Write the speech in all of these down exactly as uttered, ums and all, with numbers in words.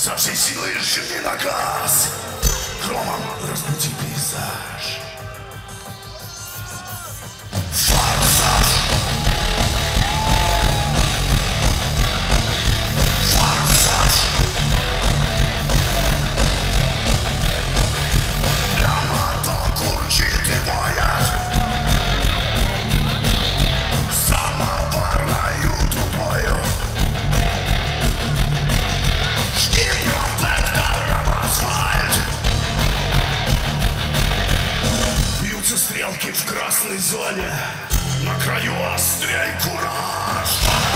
Со всей силы жми на газ. Громом разбуди пейзаж. Форсаж. Форсаж. Ямато курчит и боят. Самоварною трубою. Жди протектором асфальт. Бьются стрелки в красной зоне. На краю острей кураж.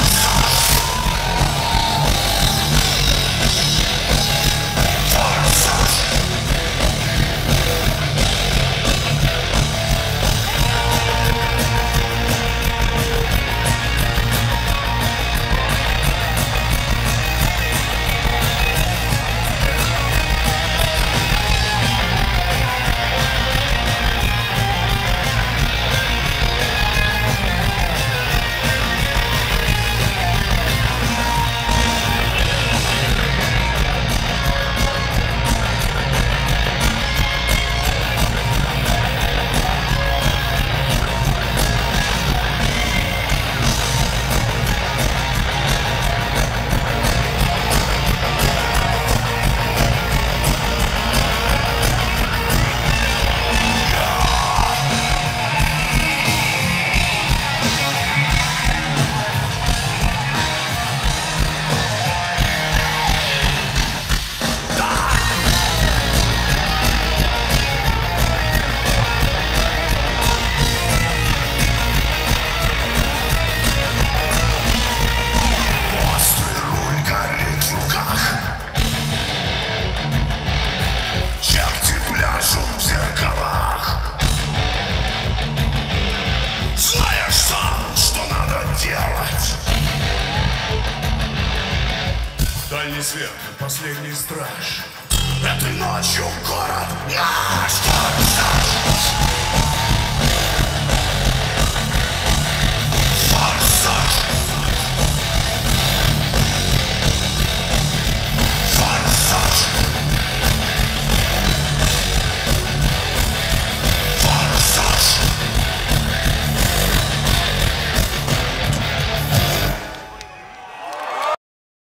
Дальний свет, последний страж. Этой ночью город наш.